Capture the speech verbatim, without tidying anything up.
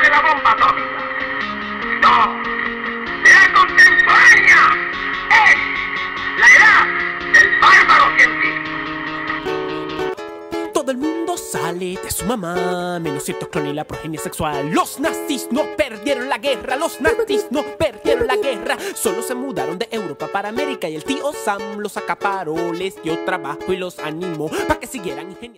de la bomba atómica. No, la contemporánea es la edad del bárbaro científico. Todo el mundo sale de su mamá, menos ciertos clones y la progenie sexual. Los nazis no perdieron la guerra, los nazis no perdieron la guerra. Solo se mudaron de Europa para América y el tío Sam los acaparó, les dio trabajo y los animó para que siguieran ingeniando.